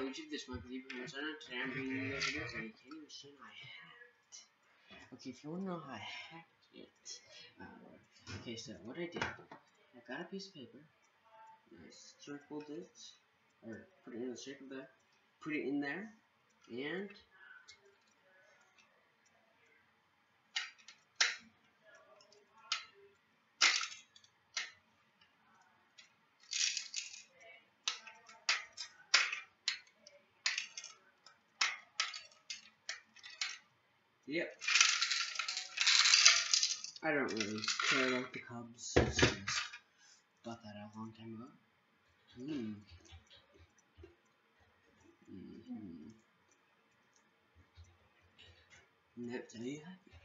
YouTube, this is my video Provenzano. Today I'm bringing you guys videos on a candy machine I hacked. Okay, if you want to know how I hacked it, okay, so what I did, I got a piece of paper, I circled it, or put it in the shape of the, put it in there, and yep. I don't really care about the Cubs. Got that out a long time ago. That's how you hack it.